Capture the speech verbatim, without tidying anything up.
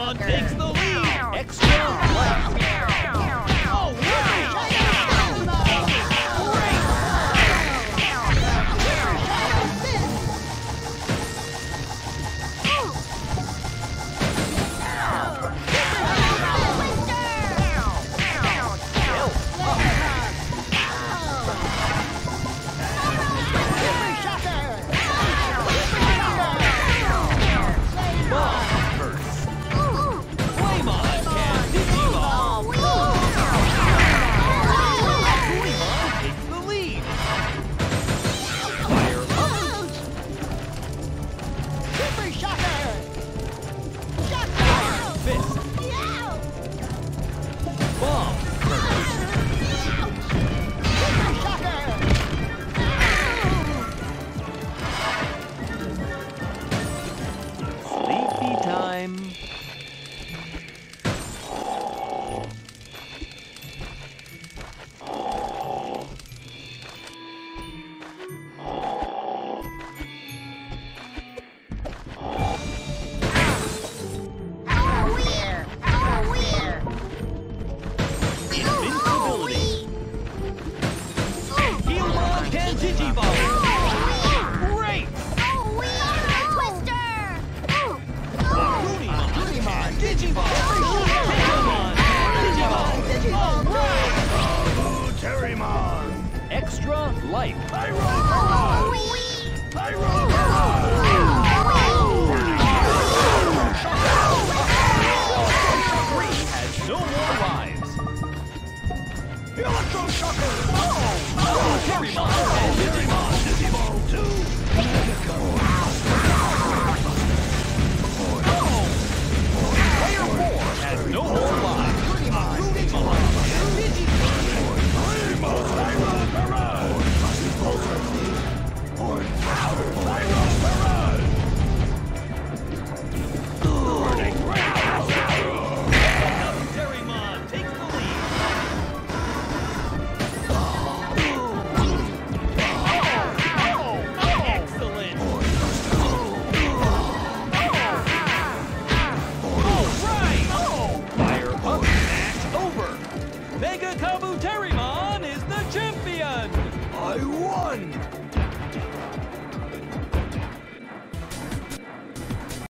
Greymon takes the lead. Extra life. Oh, Extra life. Green has no more lives. Electro Shocker! Oh! Digimon and Digimon! Digimon two! Player four has no more lives. Digimon! Digimon! Digimon!